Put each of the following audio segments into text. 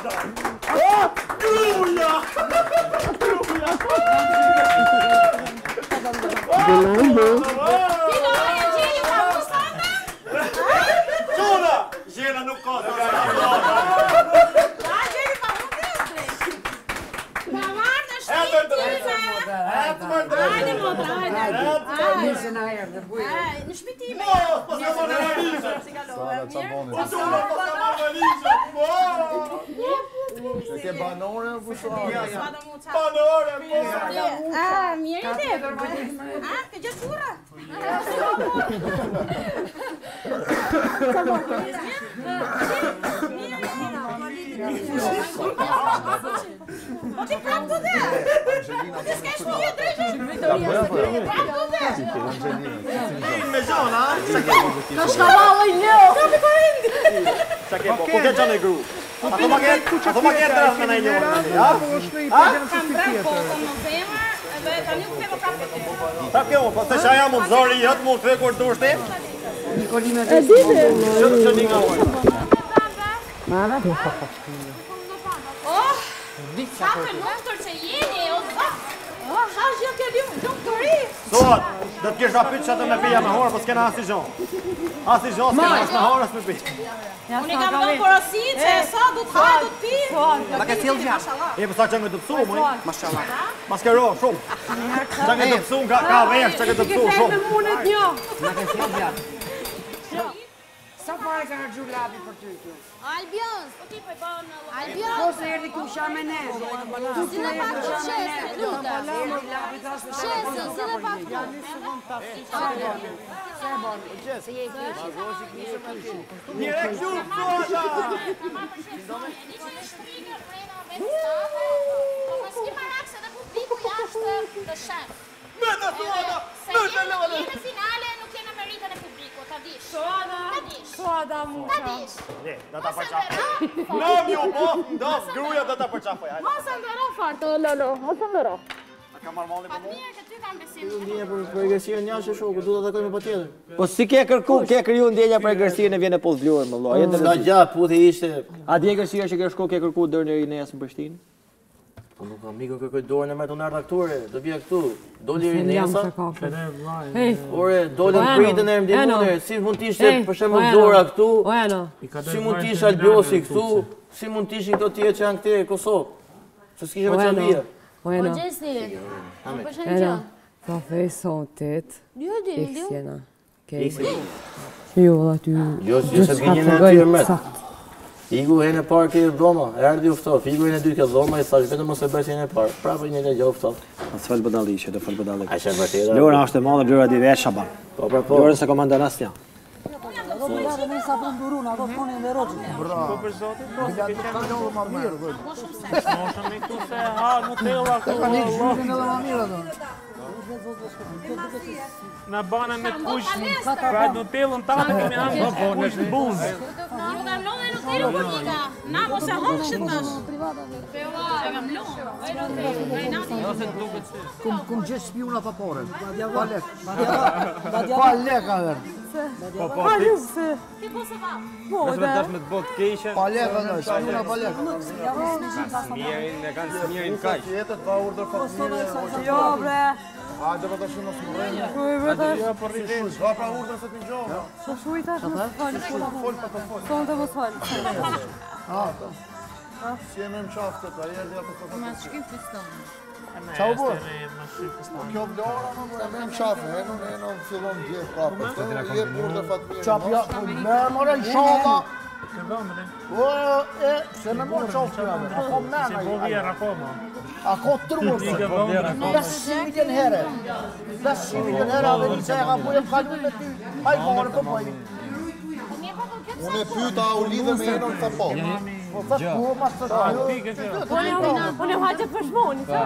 Gruja! Gjona! Gjena nuk ka të Në shpitime. Që ke banore o pushuar? Banore, Mirë i te. Ke gjatë qura? Po ti prap të dhe? Ti s'kesh një drejtë? me gjona, Ka shkavallë i një! Ka për përindi! Qa ke po, ku ke gjona i gru? Ato ma ke drasë me në i njërë. Kam brak botën në zemër dhe tani u ktheva prapë te ty. Prap ke po se shaja mund zori jëtë mund të dhe kur dushti? Nikolina Që një nga uaj. Oh! Sa të luftër që jeni, o zot! Sa gjë ke lumturi? Sot, do të kesh rapit që të me pija me horë, po s'kena asi gjonë. Asi gjonë s'kena as me horë, as me pija. Unë i kam dhënë porosi që sa du të ha, du të pi. Ma ke thellë gjatë? E përsa që me të pësu, mëj? Mashallah. Maskero, shumë. Që ke të pësu, ka vesh, që ke të pësu, shumë. Ma ke thellë gjatë? Sa pare ka harxhu lapi për ty kjo? Albion, po ti po i bën Albion! Po se erdi ku sha me ne. Si në pak të qesë, lutem. Erdi lapi tas me Qesë, si në pak të. Se je keqë. Njere kju, soda! Me të soda! Me të lodë! Në finale nuk jena meritën e publiku, ta dish. Soda muka. Ta dish. Ne, do ta përqafoj. Në mjo po, ndas gruja do ta përqafoj. Mos e ndëro fort. Mos e ndëro. Ka marrë malli për mu? Mirë që ty kam besim. Ndjenja për egërësirën jashtë shoku, duhet ta takojmë patjetër. Po si ke kërku, ke kriju ndjenja për egërësirën e vjen e post vlorë më vëlla. Nga gjatë puthi ishte. A di egërësira që ke shku ke kërku dërë në Rinejas në Prishtinë? Po nuk kam mikun kërkoj dorën e me të nartë aktore, do vija këtu. Doli Rinesa. Ore, dolën pritën e mdimune, si mund t'ishte për shembull Dora këtu, si mund t'ishte Albiosi këtu, si mund t'ishin këto tjerë që janë këte e Kosovë. Se s'kishe me që vija. Po gjesti. Përshëndetje. Era, ka fej sotit. Jo di, jo. Xjena. Iksi. Jo, aty. Jo se t'gjinjën e tyre met. Igu e në parë ke dhoma, erdi uftof. Igu e në dytë ke dhoma, i thash vetëm mos e bëj si në parë. Prapë një legja uftof. As fal budalli, që do fal budalli. A është vërtetë? Lora është e madhe, Lora di vesh shaban. Po po. Lora se komandon asnjë. Bravo. Për zotin, po se ke qenë më mirë. Moshën me këtu se ha Nutella këtu. Ka një zhurën edhe më mirë ato. Na bana me kush, pra Nutellën tanë kemi hanë, po në shbuzë. Ju kam lënë Nutellën për nika. Na mos e hoqshit tash. E kam lënë. Kum gjithë shpiuna pa pore. Pa lek. Pa lek a ver. Po, Ti po se va. Vetëm tash me të botë keqe. Pa lek a ver, shpiuna pa lek. Smirin, e kanë smirin kaq. Jetët pa urdhër familje. Jo, bre. Hajde më tash mos më rrejnë. Kuj, bre, tash. Ja po rritin. Ka pra urdhër se të një gjohë. Po shuj tash, mos fal. Fol pa të fol. Sonë të mos fal. Si e me më qaftë të, a erdi apo të Ma shkim fiston. Qa u bërë? Kjo vlora më e me më qafë, e në fillon djetë kapë. Je urdhër fatmirë. Qapë ja, me mëre në shala. Se me më qafë të janë, ako mena i. Ako trurë. 500 miljon herë. 500 miljon herë, dhe një që e ka bujë më kalu me ty. Hajvarë për bëjnë. Unë e pyta u lidhe me jenon të po. Po thëtë ku mas të shkjo. Unë e haqët për shmoni, që?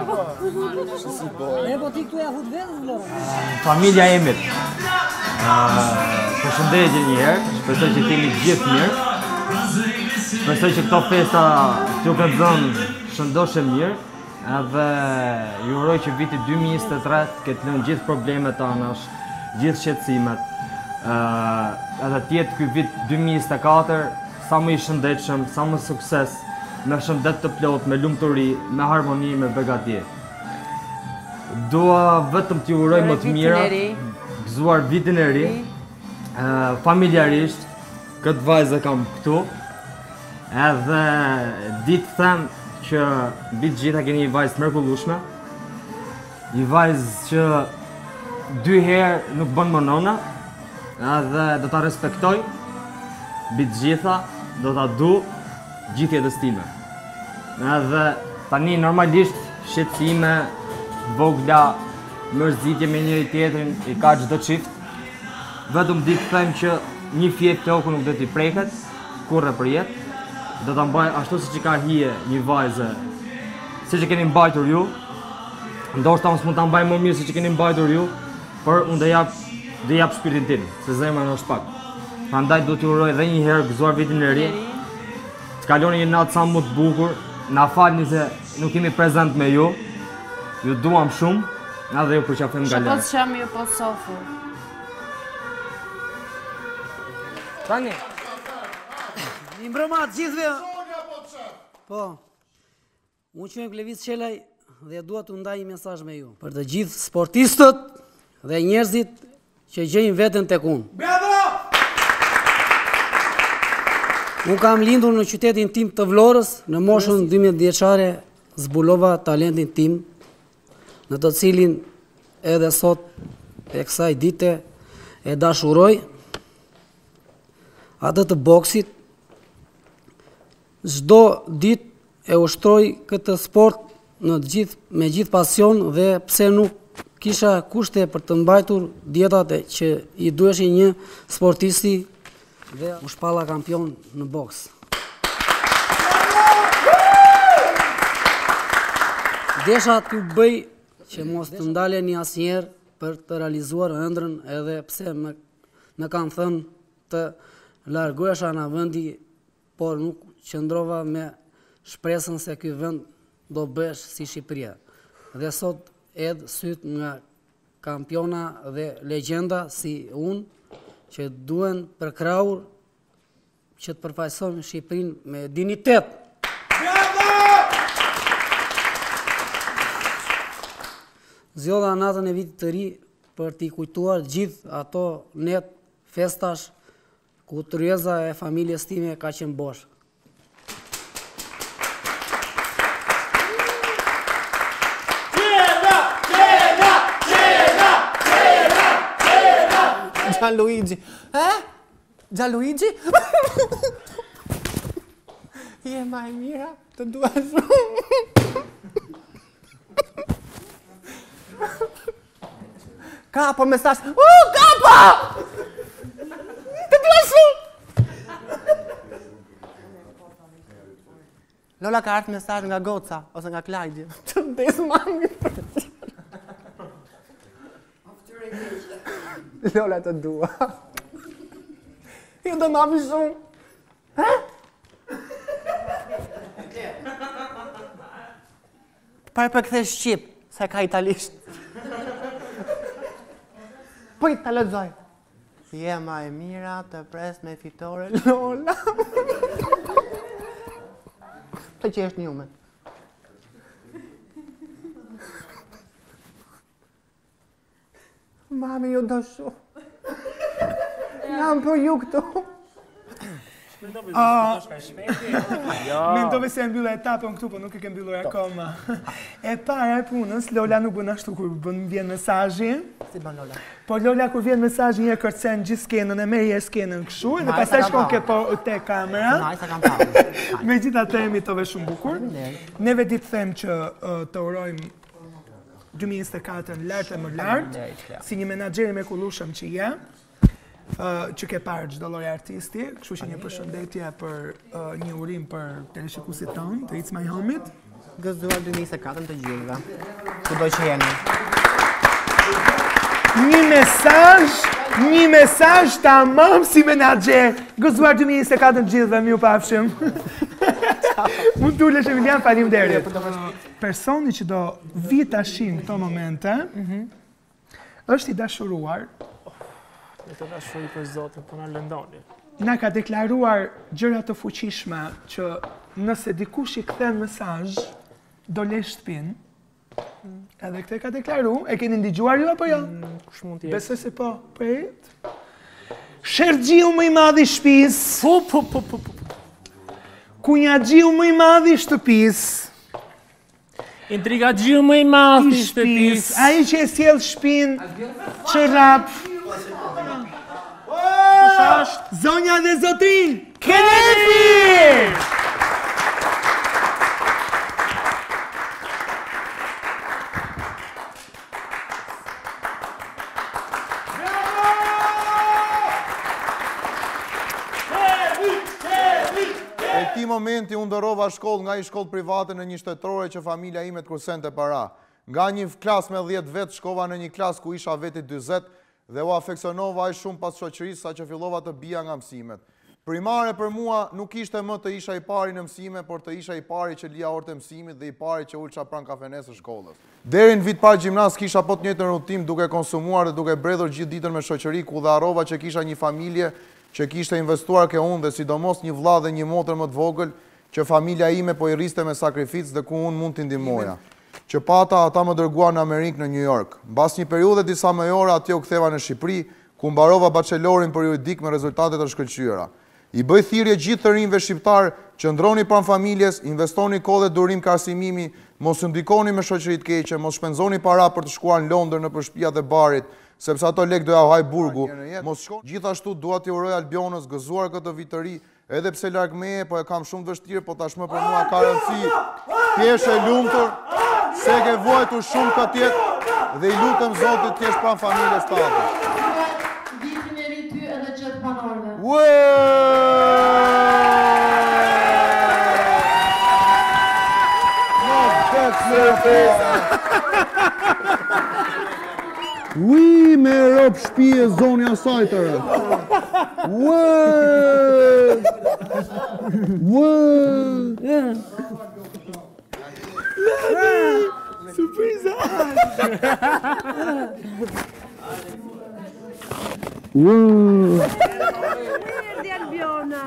Familja Emit. Përshëndetje një herë, shpresoj që t'jeni gjithë mirë. Shpresoj që këto festa t'ju këtë dhënë shëndoshe mirë. Edhe ju uroj që viti 2023 këtë lënë gjithë problemet tona, gjithë shqetësimet. Edhe tjetë ky vit 2024 sa më i shëndetshëm, sa më sukses me shëndet të plot, me lumturi, me harmoni, me begatje. Dua vetëm t'ju uroj më të mira, gëzuar vitin e ri, familjarisht, këtë vajzë kam këtu, edhe ditë them që mbi të gjitha keni një vajzë të mrekullueshme, një vajzë që 2 herë nuk bën më nona, edhe do ta respektoj, mbi të gjitha do ta du gjithë jetës time. Edhe tani normalisht shqetësime, vogla, mërzitje me njëri tjetrin i ka çdo çift. Vetëm di të them që një fjet toku nuk do t'i preket kurrë për jetë. Do ta mbaj ashtu siç i ka hije një vajzë, siç e keni mbajtur ju. Ndoshta unë s'mund ta mbaj më mirë siç e keni mbajtur ju, por unë do jap shpirtin tim, se zemra në është pak. Prandaj do t'ju uroj edhe një herë gëzuar vitin e ri. Të kaloni një natë sa më të bukur. Na falni se nuk jemi prezent me ju. Ju duam shumë, edhe ju përqafim nga lart. Shpos qam ju po sofur. Tani. Një mbrëma të gjithve. Po. Unë që me Plevic Qelaj dhe dua të ndaj një mesazh me ju. Për të gjithë sportistët dhe njerëzit që gjejnë veten tek unë. Bravo! Unë kam lindur në qytetin tim të Vlorës, në moshën 12 vjeçare zbulova talentin tim, në të cilin edhe sot e kësaj dite e dashuroj, atë të boksit. Çdo ditë e ushtroj këtë sport me gjithë pasion dhe pse nuk kisha kushte për të mbajtur dietat që i duheshin një sportisti dhe u shpalla kampion në boks. Desha t'ju bëj që mos të ndaleni asnjëherë për të realizuar ëndrrën, edhe pse më kanë thënë të largohesha nga vendi, por nuk qëndrova me shpresën se ky vend do bëhesh si Shqipëria. Dhe sot edhe syt nga kampiona dhe legjenda si unë, që duen përkrahur që të përfaqësojmë Shqipërinë me dinitet. Zgjodha natën e vitit të ri për t'i kujtuar gjithë ato net festash ku tryeza e familjes time ka qenë bosh. Gianluigi. Gianluigi? Je ma e mira, të dua shumë. Kapo mesazh. Kapa! Të dua shumë. Lola ka ardhur mesazh nga Goca ose nga Klajdi. Të ndes mami. Lola të dua. Jo do mami shumë. Parë për këthe Shqip, se ka italisht. Po i të lexoj. Je ma e mira të pres me fitore, Lola. Të që është njume. Mami, ju do shumë. Jam për ju këtu. Mendove se e mbyllë etapën këtu, po nuk e ke mbyllur akoma. E para e punës, Lola nuk bën ashtu kur vjen mesazhi. Si bën Lola? Po Lola kur vjen mesazhi e kërcen gjithë skenën, e merr skenën kështu, dhe pastaj shkon ke te kamera. Sa kam parë. Megjithatë imitove shumë bukur. Neve di të them që të urojmë 2024 lartë e më lartë, si një menaxher i mrekullueshëm që je, që ke parë çdo lloj artisti, kështu që një përshëndetje për një urim për teleshikuesit tonë, të It's My Home-it. Gëzuar 2024 të gjithëve. Kudo që jeni. Një mesazh tamam si menaxher. Gëzuar 2024 të gjithëve, miu pafshim. Mund t'ulesh Emilian, faleminderit. Personi që do vi tash në këto momente është i dashuruar. Të dashuri për Zotin, po na lëndoni. Na ka deklaruar gjëra të fuqishme që nëse dikush I kthen mesazh, do lesh shtëpinë. Edhe këtë ka deklaru, e keni ndigjuar ju apo jo? Kush mund t'jetë? Besoj se po. Shergjiu më I madh I shtëpisë. Kunjagjiu më I madh I shtëpisë. Intrigagjiu më I madh I shtëpisë. Ai që e sjell shtëpinë çrrap. Zonja dhe zotrin, Kennedy! E këti momenti unë ndërrova shkollë nga I shkollë private në një shtetërore që familja ime të kursente para. Nga një klasë me 10 vetë shkova në një klasë ku isha veti 20 dhe u afeksionova aq shumë pas shoqërisë sa që fillova të bija nga mësimet. Primare për mua nuk ishte më të isha I pari në mësime, por të isha I pari që lija orët e mësimit dhe I pari që ulqa pranë kafenesë shkollës. Deri në vit parë gjimnas kisha po të njëjtën rutinë duke konsumuar dhe duke bredhur gjithë ditën me shoqëri ku dhe harrova që kisha një familje që kishte investuar ke unë dhe sidomos një vëlla dhe një motër më të vogël që familja ime po I rriste me sakrificë dhe ku unë mund t'i ndihmoja. Që pata ata më dërguan në Amerikë në New York. Mbas një periudhe disa mëjore atje u ktheva në Shqipëri, ku mbarova bachelorin periodik me rezultate të shkëlqyera. I bëj thirrje gjithë të rinjve shqiptar që ndroni pranë familjes, investoni kohë dhe durim ka arsimimi, mos u ndikoni me shoqëri të keqe, mos shpenzoni para për të shkuar në Londër në shtëpiat e barit, sepse ato lek doja u haj burgu. Gjithashtu dua t'i uroj Albionës gëzuar këtë vit të ri, edhe pse larg meje, po e kam shumë të vështirë, po tashmë për mua ka rëndësi. T'jesh e lumtur, se ke vuajtur shumë këtë jetë dhe I lutem Zotit t'jesh pranë familjes tate. Vitin e ri ty edhe gjithë banorëve. Ui, me rop shpije zonja sajtëre. Surpriza! Mirdi Albiona!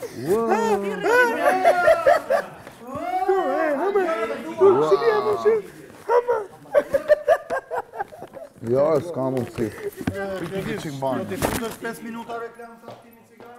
Ja, s'ka mundësi. Pikë që mbanë. 5 minuta reklam sa t'kini cigare?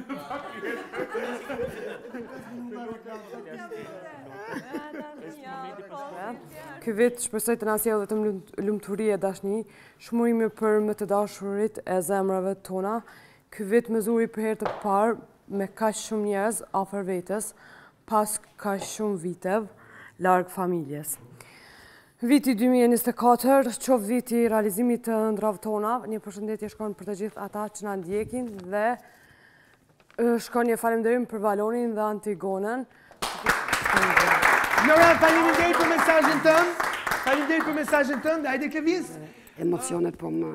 Ky vit shpresoj të na sjellë vetëm lumturi e dashni, shmurimi për më të dashurit e zemrave tona. Ky vit më zuri për herë të parë me kaq shumë njerëz afër vetes, pas kaq shumë viteve larg familjes. Viti 2024, qoftë viti I realizimit të ëndrave tona, një përshëndetje shkon për të gjithë ata që na ndjekin dhe shkon një faleminderim për Valonin dhe Antigonën. Lora, faleminderit për mesazhin tënd. Faleminderit për mesazhin tënd. Hajde Kevis. Emocionet po më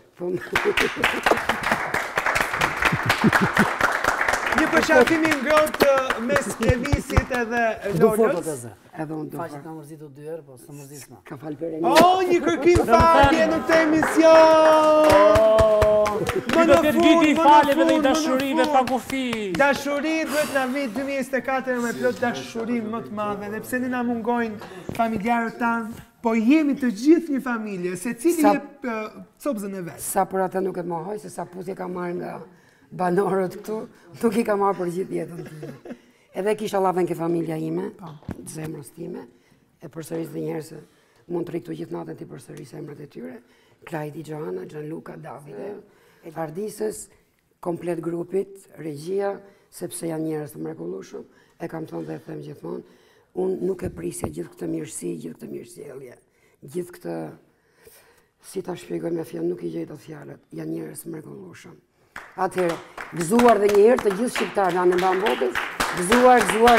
Një përshafimi ngrohtë mes Kevisit edhe Lolës. Edhe unë Faqet ka mërzitur 2 herë, po së mërzisma. Ka falë për e një. Oh, një kërkim falje në këtë emision! Më në fund, viti I faleve dhe I dashurive pa kufi. Dashuri duhet na vit 2024 me plot dashuri më të madhe, dhe pse ne na mungojnë familjarët tanë, po jemi të gjithë një familje, se cili jep copëzën e vetë. Sa për atë nuk e mohoj, se sa pusje ka marrë nga banorët këtu, nuk I ka marrë për gjithë jetën të një. Edhe kisha llaven ke familja ime, të zemrës time, e përsëris dhe njerë se mund të riktu gjithë natën të përsëris emrat e tyre, Klajdi Gjoana, Gianluca, Davide, Ardisës, komplet grupit, regjia, sepse janë njerëz të mrekullueshëm, e kam thënë dhe e them gjithmonë, unë nuk e prisja gjithë këtë mirësi, gjithë këtë mirësjellje, gjithë këtë, si ta shpjegoj me fjalë, nuk I gjej dot fjalët, janë njerëz mrekullueshëm. Atëherë, gëzuar dhe një herë të gjithë shqiptarët anë mban botës, gëzuar.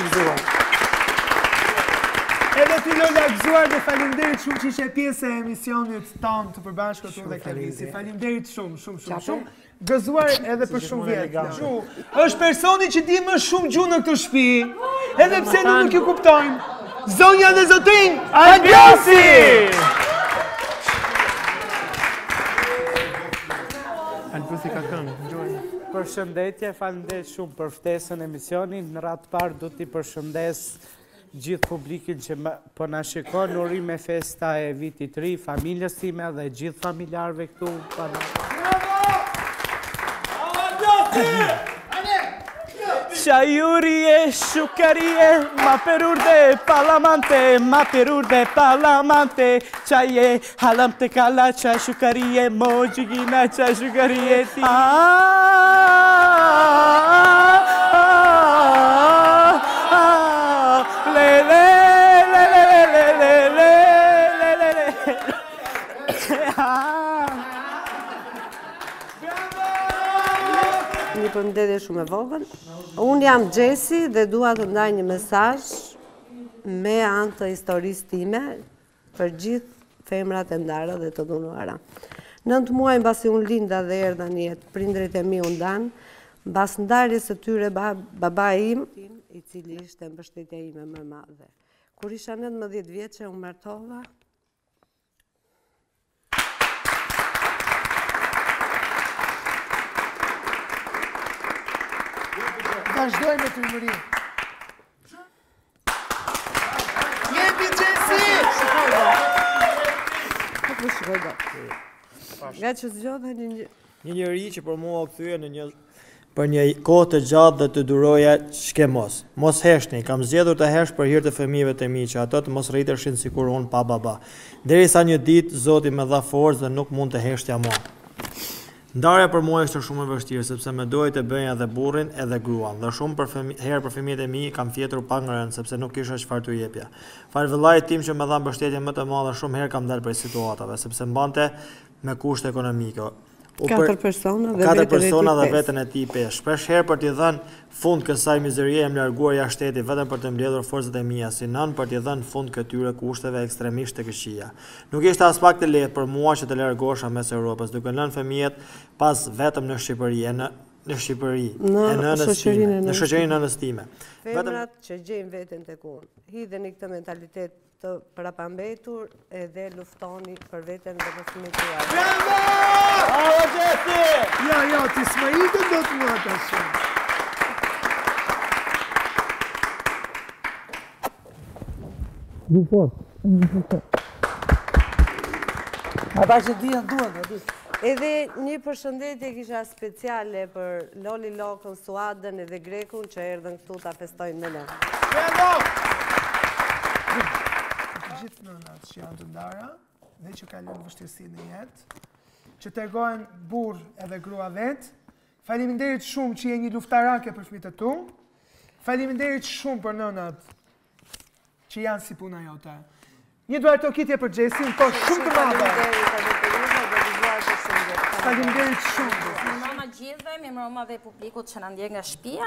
Edhe ty Lola, gëzuar dhe faleminderit shumë që ishe pjesë e emisionit tonë të përbashkët unë dhe Kevisi. Faleminderit shumë. Gëzuar edhe për shumë vjetë. Është personi që di më shumë gjuhë në këtë shtëpi, edhe pse nuk ju kuptojmë. Zonja dhe zotrin, Albiosi! Albiosi ka këngë, gjojnë. Përshëndetje, faleminderit shumë për ftesën e emisionit. Në radhë parë du t'i përshëndes gjithë publikin që po na shikon, urime festa e vitit ri, familjes time dhe gjithë familjarëve këtu. Shayurie, shukarie, ma per urde palamante, ma per urde palamante, chaye, halamte kala, cha shukarie, mojigina, cha shukarie ti. Le le le le le le le le le. Një përmëndetje shumë e vogël. Unë jam Gjesi dhe dua të ndaj një mesazh me anë të historisë time për gjithë femrat e ndara dhe të dhunuara. 9 muaj mbasi unë linda dhe erdha në jetë, prindrit e mi u ndan, mbas ndarjes së tyre babai im, i cili ishte mbështetja ime më e madhe. Kur isha 19 vjeçe u martova. Vazhdoj me trimëri. Jepi Gjesi! Nga që zgjodhe një njëri që për mua o këthyje në një për një kohë të gjatë dhe të duroja ç'ke mos. Mos heshni, kam zgjedhur të hesh për hir të fëmijëve të mi që ato të mos rriteshin sikur unë pa baba. Derisa një ditë Zoti më dha forcë dhe nuk mund të heshtja më. Ndarja për mua ishte shumë e vështirë sepse më dojë të bëja edhe burrin edhe gruan dhe shumë herë për fëmijët e mi kam fjetur pa ngrënë sepse nuk kisha çfarë t'u jepja. Fal vëllait tim që më dha mbështetje më të madhe shumë herë kam dalë prej situatave sepse mbante me kushte ekonomike. 4 persona dhe veten e tij 5. Shpesh herë për t'i dhënë fund kësaj mizerie jam larguar jashtë shtetit vetëm për të mbledhur forcat e mia si nën për t'i dhënë fund këtyre kushteve ekstremisht të këqija. Nuk ishte as pak të lehtë për mua që të largosha mes Europës, duke lënë fëmijët pas vetëm në Shqipëri, në shoqërinë nënës time. Femrat që gjejnë veten tek unë, hidheni këtë mentalitet të parapambetur edhe luftoni për veten dhe për fëmijët tuaj. Bravo! Bravo Gjesi! Jo, ti s'më ikën do të mua tash. Du fort. Ata që dihen duan, Edhe një përshëndetje kisha speciale për Loli Lokën, Suadën edhe Grekun që erdhën këtu ta festojnë me ne. Bravo! Gjithë nënat që janë të ndara dhe që kalojnë vështirësi në jetë, që tregojnë burr edhe grua vetë. Faleminderit shumë që je një luftarake për fëmijët e tu. Faleminderit shumë për nënat që janë si puna jote. Një duartokitje për Gjesin, po shumë të madhe. Faleminderit shumë. Mbrëma gjithëve, mbrëma dhe publikut që na ndjek nga shtëpia.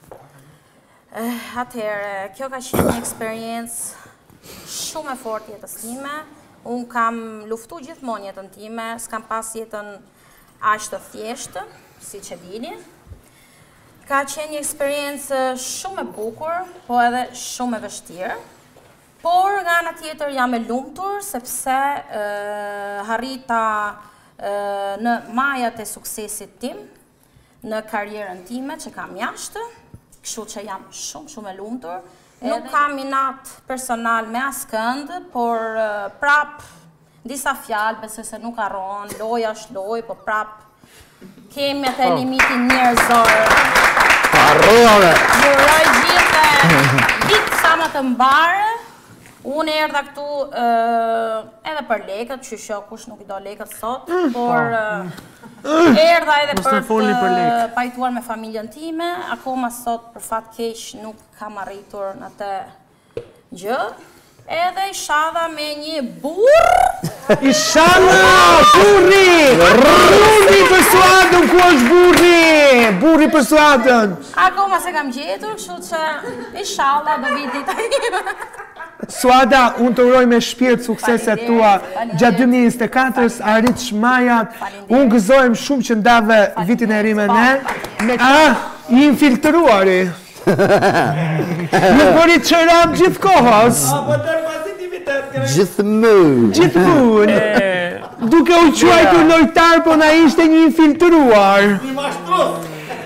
Atëherë, kjo ka qenë një eksperiencë shumë e fortë jetës time. Unë kam luftu gjithmonë jetën time, s'kam pas jetën aq të thjeshtë, siç e dini. Ka qenë një eksperiencë shumë e bukur, po edhe shumë e vështirë. Por nga ana tjetër jam e lumtur sepse harrita në majat e suksesit tim, në karrierën time që kam jashtë, kështu që jam shumë e lumtur. Nuk kam inat personal me askënd, por prap disa fjalë besoj se nuk harron, loja është lojë, po prap kemi atë limitin njerëzor. Harrove! Juroj gjithë ditë sa më të mbarë. Unë erdha këtu edhe për lekët, që kush nuk I do lekët sot, por erdha edhe për të pajtuar me familjen time, akoma sot për fat keq nuk kam arritur në atë gjë, edhe ishadha me një burr. Ishadha burri! Burri për Suadën, ku është burri? Burri për Suadën! Akoma se kam gjetur, kështu që ishadha do vi dita ime. Suada, unë të uroj me shpirt sukseset tua gjatë 2024-s, arrit shmajat, unë gëzojmë shumë që ndave vitin e ri me ne. I infiltruari. Nuk bëri të qëram gjithë kohës. Gjithmonë. Duke u quajtur lojtar, po na ishte një infiltruar.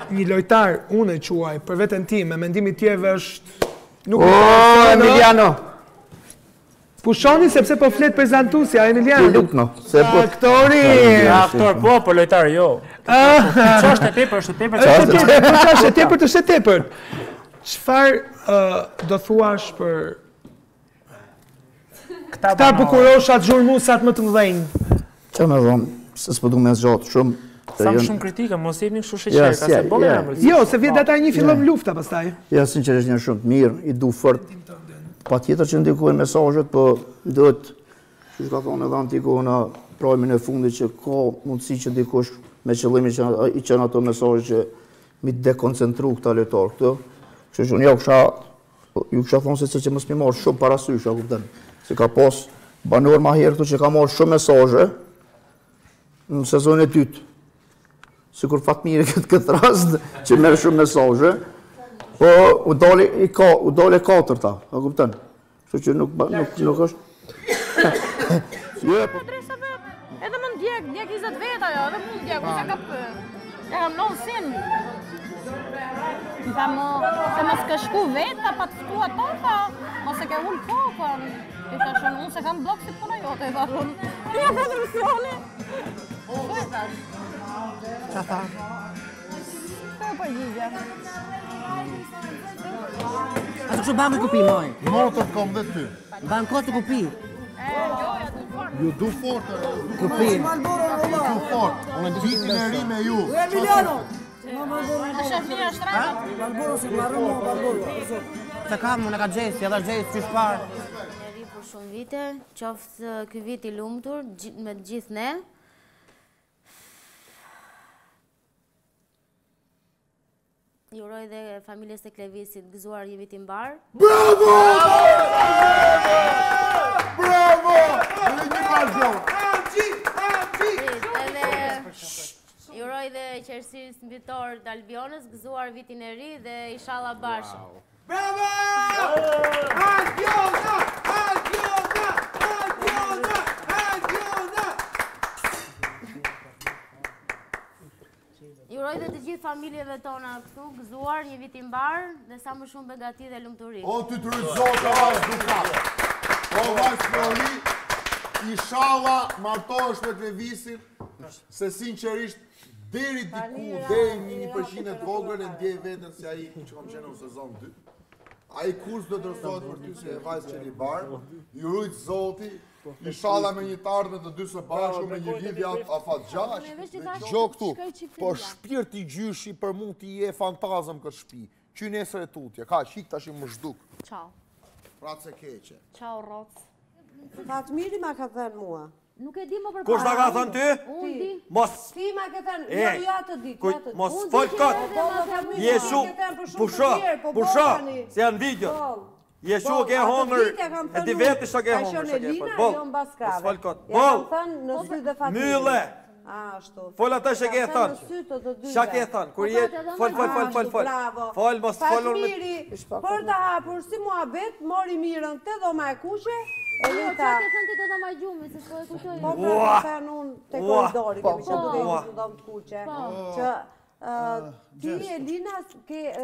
një lojtar, unë e quaj, për veten tim, me mendimi tjerëve është... Emiliano! Pushoni sepse po flet prezantuesja, Emiliano. Lukno, se po... Aktori! Aktor po, por lojtar jo. Ç'është e tepër, është e tepër. Është e tepër, është e tepër. Çfarë do thuash për këta bukuroshat zhurmusat më të mëdhenj? Çfarë më thon, se s'po du me zgjat shumë. Sa më shumë kritika, mos jepni kështu sheqer, ka se bëmë emër. Jo, se vjet ata një fillon lufta pastaj. Ja, sinqerisht janë shumë të mirë, i du fort. Patjetër që ndikojnë mesazhet, po duhet, siç ka thonë edhe antiku në provimin e fundit që ka mundësi që dikush me qëllimin që i çon ato mesazhe që mi dekoncentru këta lojtarë këtu. Kështu që ju kisha thonë se që mos mi marr shumë parasysh, a kupton? Se ka pas banor ma herë këtu që ka marrë shumë mesazhe në sezonin e dytë. Sikur Fatmiri këtë rast që merr shumë mesazhe, po u dole katërta, a kupton? Kështu që nuk është. Edhe më ndjek 20 vet ajo, edhe më ndjek, ose ka ja kam non sin. Ti thamë, se mos ka shku vet, ka pa të shku ato, mos e ke ul kokën. Ti thashën, unë se kam blok si puna jote, i thashën. Ja ka dresione. Po e thash. Qa tha? Po përgjigje. A të kështu banë të kupi, moj? Motër kom dhe ty. Banë kohë të kupi. Ju du fort, Kupi. Du fort. Unë vitin e ri me ju. Emiliano! Shefnia shtrata. Balboro si marrumo, Balboro. Se kam, unë e ka Gjesi, edhe Gjesi që shparë. Njeri për shumë vite, qoftë ky vit i lumtur me gjithë ne. Juroj dhe familjes të Klevisit gëzuar një vit i mbar. Bravo! Bravo! Juroj dhe qersisë mbitor të Albionës gëzuar vitin e ri dhe inshallah bashkë. Bravo! Albiona! Albiona! Albiona! Albiona! Juroj dhe të gjithë familjeve tona këtu gëzuar një vit i mbar dhe sa më shumë begati dhe lumturi. O ty të rëzotë vajzë duka. O vajzë Flori, inshallah martohesh me Klevisin, se sinqerisht deri diku, deri 1% të vogël e ndjej veten si ai që kam qenë në sezon 2. Ai kurs do të rëzohet për ty se e vajzë që libar, ju rujt Zoti, inshallah me një të ardhme të dy së bashku, me një lidhja afat gjash. Gjo këtu, po shpirti gjyshi për mund t'i je fantazëm këtë shpi. Qy nesër e tutje, ka qik tash i më zhduk. Ciao. Pratë se keqe. Ciao, Roc. Fatmiri ma ka thënë mua. Nuk e di më përpara. Kush ta ka thënë ty? Unë di. Mos. Ti ma ke thënë, ja të ditë, ja të ditë. Mos fol kot. Jeshu, pusho, se janë video. Jeshu ke hongër, e di vetë shka ke hongër. Bol, mos fol kot. Bol, mylle. Fol atë që ke thënë. Qa ke thënë? Kur jetë, fol. Fol, mos folur me... Fatmiri, për të hapur si muhabet, mori mirën të dhoma e kuqe, Qa ke thënë ti të dhoma e gjumi, se s'po e kuqoj. Po pra të thënë unë të koridori, kemi që duke i të dhoma të kuqe. Që ti, Elina, si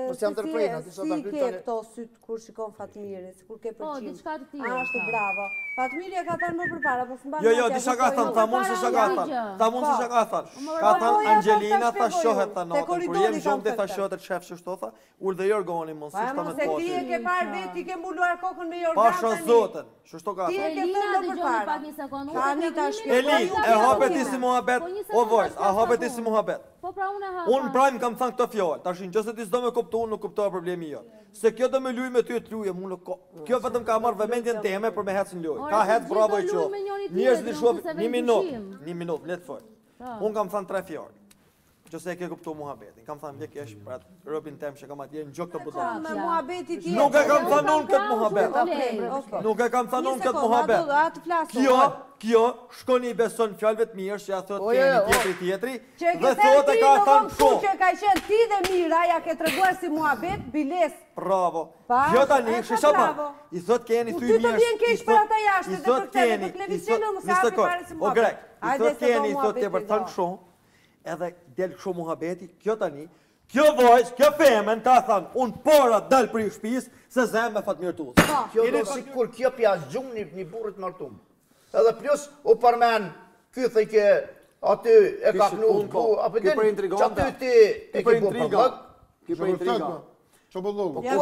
ke këto sytë kur shikon Fatmiri, si kur ke përqim? Po, diçka të tjera. Ashtu, bravo. Fatmiri e ka thënë më përpara, po s'mba Jo, disha ka thënë, ta mund se shka ka thënë. Ta mund se shka ka thënë. Ka thënë Angelina, tha shohet ta natën, kur jem gjumë dhe tha shohet të qefë që shtotha, ur dhe Jorgoni mund, si shta me të Se ti e ke parë vetë, ti ke mbuluar kokën me Jorgan Pasha zotën, që shto ka thënë. Ti e ke thënë më përpara. Eli, e hapet ti si muhabet, o vojs, a hapet ti si muhabet. Po pra unë e hapa. Unë prajmë kam thënë këtë fjallë, ta shinë, qëse ti s'do me kuptu, unë nuk kuptoha problemi jo. Se kjo do me luj me ty e të luje, kjo vetëm ka marrë vëmendjen teme për me hecë në luj. Ka hecë bravo i qo. Njërës një shuavi, një minut, letë foj. Unë kam thënë 3 fjallë. Qëse e ke kuptu muhabetin, kam thënë vjek esh për atë robin tem që kam atje në gjokë të budon. Nuk e kam thënë unë këtë muhabet. Nuk e kam thënë unë këtë muhabet. Kjo shkoni i beson fjallëve të mirë që ja thot keni tjetri, dhe thot e ka thënë shumë. Që ka qenë ti dhe Mira, ja ke treguar si muhabet, biles. Bravo. Kjo tani, shisha pa, i thot keni ty mirë. Ty të vjen kesh për ata jashtë, dhe për këtë, për Klevisilën, më sa api pare si muhabet. O grek, i thot keni, i thot ke për thënë shumë, edhe del shumë muhabeti, kjo tani, Kjo vajzë, kjo femën ka thënë, unë para dal për i shtëpisë se zemë me Fatmir Tullës. Kjo do sikur kjo pja zgjumë një burrit martum. Edhe plus u përmen ky thëjke aty e ka knu ku apo din çaty ti e ke bu përllëk. Ki për intriga. Ço bollog. Ja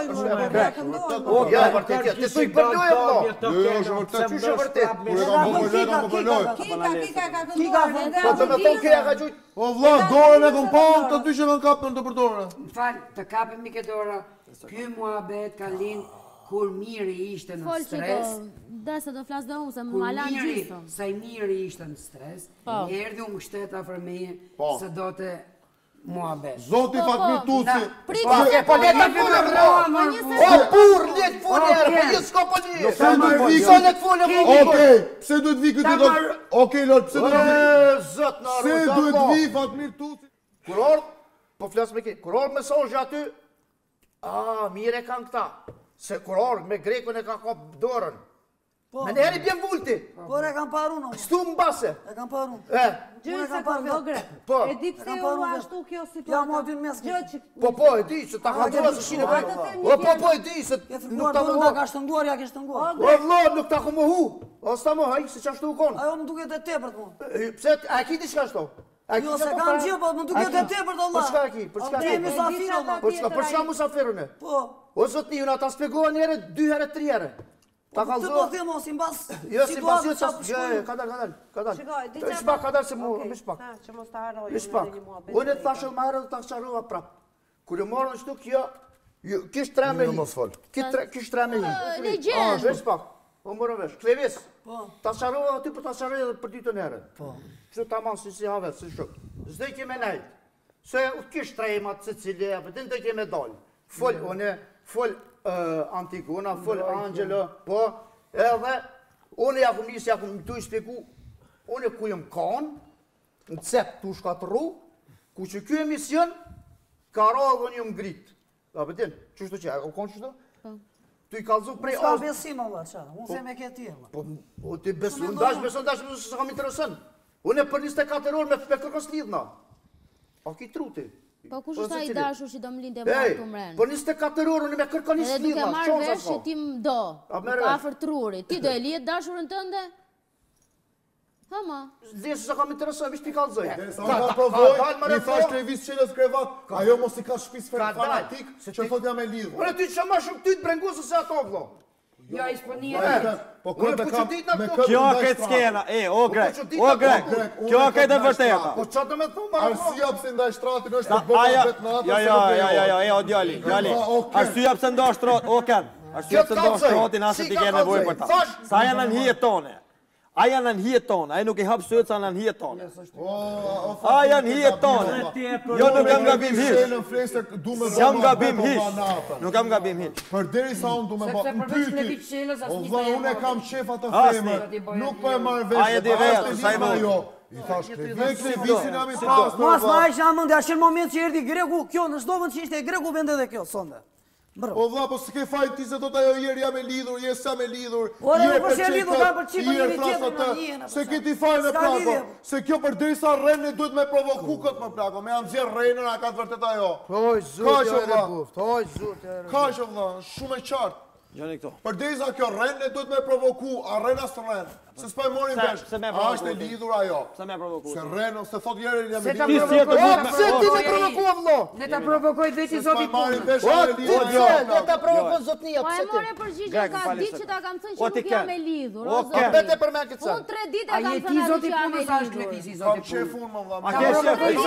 vërtet, ti soi për lojë vëlla. Jo, është vërtet. Çu është vërtet? Kur ka bëu për lojë. Kika ka kënduar. Po të më thon kë ka gjujt. O vëlla, dorën e kom pa, të dy që kanë kapën të për dorën. Fal, të kapemi këtë dora. Ky muhabet ka lind kur Miri ishte në stres. Da se do flas dhe unë, se më malan gjithë. Sa i Miri ishte në stres, erdhi unë shtetë afër meje, se do të muhabet. Zoti Fatmir Tullësi. Po leta folë vëlla. O burr, let folë, po ju s'ka po li. Pse duhet vi let folë vëlla. Okej, pse duhet vi këtu do? Okej, Lord, pse duhet vi? Zot na Pse duhet vi Fatmir Tullësi? Kuror, po flas me kë. Kuror mesazh aty. Mire kanë këta. Se kuror me grekun e ka kap dorën. Me neheri bjen vulti. Por e kam paru në. Stu mbase. E kam paru. Gjë se ka vogre. E di pse u ashtu kjo situatë. Ja, mo aty në mes. Po, e di, se ta ka dhua se shine për. Po, e di, se nuk ta më ka shtunguar, ja ke shtunguar. O, vlo, nuk ta ku më hu. O, s'ta më haj, se që ashtu u konë. Ajo më duket e tepërt mu. Pse, a ki di shka shto? Jo, se kam gjë, po më duket e tepërt, Allah. Për shka ki? Për shka musafirën e? Po. O, zotni, unë ata spjegoha njëre, 2 herë, 3 herë. Ta ka zonë. Të po si mbas. Jo, si mbas, jo, ka dal. Shpak, ka dal se mu, shpak. Që mos të harroj. Shpak. Unë e të thashë më herë dhe ta qarova prap. Kër e marrë në shtu kjo, kishtë tre me hi. Kishtë tre me hi. Legend. Shpak. O mërë vesh. Klevis. Ta qarova aty për ta qarova edhe për ditën herë. Shtu ta manë si havet, si shuk. Zdej keme nejt. Se kishtë trejmat, se cilje, për dhe keme dalë. Fol, une, fol Antigona, fol Angelo, po, edhe, une ja ku njësë, ja ku më tu i shpeku, une ku jëm kanë, në cep të shkatëru, ku që kjo emision, ka ra dhe një më gritë. Da pëtin, qështu që, e ka kanë qështu? Tu i kalzu prej asë. Ska besim, Allah, qa, unë se me këti, Allah. Po, ti besu, beson dash, më se kam interesën. Une për 24 orë me kërkës lidhna. A ki truti. Po kush është ai dashur që do më lindë marrë të mrenë? Po 24 orë unë me kërkon një slidhna. Edhe duke marrë vesh që ti më do, afër trurit. Ti do e lihet dashurën tënde? Hama. Dhe se kam interesuar, vish t'i kallzoj. Sa ka provoj, mi thash Klevis qeles krevat, ajo mos i ka shpis fanatik, që thot jam e lidhur. Unë ty që ma shumë ty të brengusë se ato, vlo. Ja, isponirë. Po këtë kam me këtë kjo këtë skena, o grek, kjo këtë e vërteta. Po që të me thumë? Arsia pëse ndaj shtratin është të bëma vetë në atë. O djali, arsia pëse ndaj shtratin, o ken, arsia pëse ndaj shtratin asë t'i kene nevoj për ta. Sa janë në hijet tone. A janë në hijet tonë, a nuk i hapë sëtë sa në hijet tonë. A janë hijet tonë. Jo, nuk jam gabim hish. Jam gabim hish. Nuk jam gabim hish. Për deri sa unë du me bërë në pyti. O vla, unë e kam qefa të femër. Nuk për e marrë vesh. A e di vetë, sa i bërë. I thash Klevisin jam i pasë. Mas ma e që amë ndë, ashtë në moment që erdi Greku, kjo në shdovën që ishte Greku vende dhe kjo, sonde. O vla, po s'ke fajt ti se do t'ajo jeri jam e lidhur, jes jam e lidhur. Ore, nuk është e lidhur, ka për qipë një tjetër në njënë. Se ki ti fajt me plako, se kjo për drisa rreni duhet me provoku këtë më plako, me janë zjerë rrenën, a ka të vërtet ajo. Hoj, zut, e rebuft, hoj, zut, e rebuft. Ka që vla, shumë e qartë. Gjoni këto. Për drisa kjo rrenë duhet me provoku, a rrena së rrenë. Se s'pa e morin vesh, a është e lidhur ajo. Se me provoku. Se rrenë, se thot jeri jam e lidhur. Se ti me provoku, vlo. Ne ta provokoj veti zoti punë. Ne ta provokoj zotnia. Po e more përgjigje ka ditë që ta kam thënë që nuk jam e lidhur. O bete për me këtë. Unë 3 ditë e kam thënë që jam e lidhur. Kam qefun më vla. A ke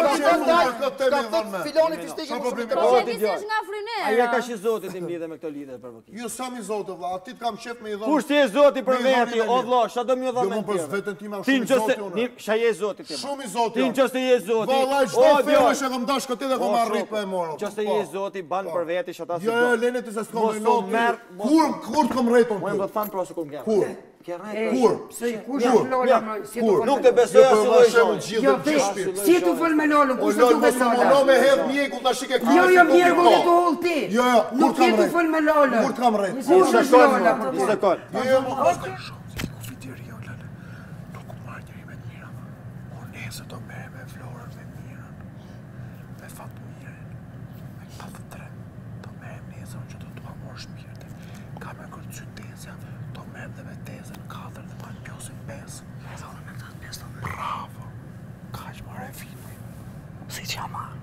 Filoni fistikë më shumë. Projekti është nga Frynera. Aja ka shi zotit im lidhe me këto lidhe për vëkim. Ju sam i zotë vla, atit kam qef me i dhonë. Kur si e zoti për veti, o vlo, shta do mjë Jo dhame më në për tjeve. vetën ti ma shumë i zotë unë. Shë je zoti ti ma. Shumë i zotë Ti në qësë je zoti. Valla, qdo fejë që kam dash këtë dhe kom arrit për e morë. Qësë je zoti, banë për veti, shëta si do. Jo, lene të se s'kom me noti. Kur t'kom rejton të? Më e më thanë prosë kur m'kemë. Kur? Nuk të besoja si lojë zonë. Si tu fol me Lolën, ku se tu besoja? Lo me hedh mjeku të shike kërë. Jo, mjeku dhe tu hull ti. Nuk ti tu fol me Lolën. Kur t'kam rejt? Kur t'kam rejt? Një sekund. Se do me Florën, me Mirën, me Fatmirën, edhe me tezën 4 dhe ma pjosin 5. Bravo! Ka që mare filmi. Si që jama.